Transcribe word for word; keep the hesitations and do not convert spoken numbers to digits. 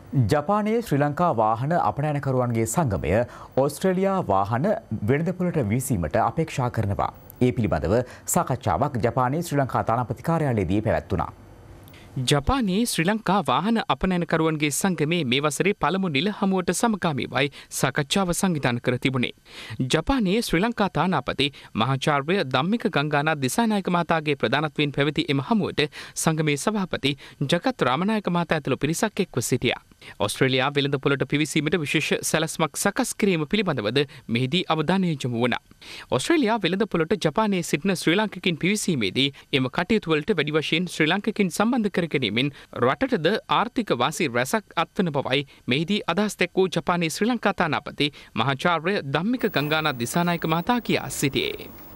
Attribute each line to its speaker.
Speaker 1: ජපානයේ ශ්‍රී ලංකා වාහන අපනයනකරුවන්ගේ සංගමය ඕස්ට්‍රේලියා වාහන වෙළඳපොළට විසීමට අපේක්ෂා කරනවා. ඒ පිළිබඳව සාකච්ඡාවක් ජපානයේ ශ්‍රී ලංකා තානාපති කාර්යාලයේදී පැවැත්වුණා.
Speaker 2: ජපානයේ ශ්‍රී ලංකා වාහන අපනයනකරුවන්ගේ සංගමේ මේ වසරේ පළමු නිල හමුවට සමගාමීවයි සාකච්ඡාව සංවිධානය කර තිබුණේ. ජපානයේ ශ්‍රී ලංකා තානාපති මහාචාර්ය ධම්මික ගංගානාත් දිසානායක මහතාගේ ප්‍රධානත්වයෙන් පැවති එම හමුවට සංගමේ සභාපති ජගත් රාමනායක මහතා ඇතුළු පිරිසක් එක්ව සිටියා. ඔස්ට්‍රේලියා වෙළඳපොළට පිවිසීමට විශේෂ සැලැස්මක් සකස් කිරීම පිළිබඳවද මෙහිදී අවධානය යොමු වුණා. ඔස්ට්‍රේලියා වෙළඳපොළට ජපානයේ සිටින ශ්‍රී ලාංකිකයින් පිවිසීමේදී එම කටයුතු වලට වැඩි වශයෙන් ශ්‍රී ලාංකිකයින් සම්බන්ධ කර ගැනීමෙන් රටටද ආර්ථික වාසි රැසක් අත්වන බවයි මෙහිදී අදහස් දැක්වූ ජපානයේ ශ්‍රී ලංකා තානාපති මහාචාර්ය ධම්මික ගංගානාත් දිසානායක මහතා කියා සිටියේ.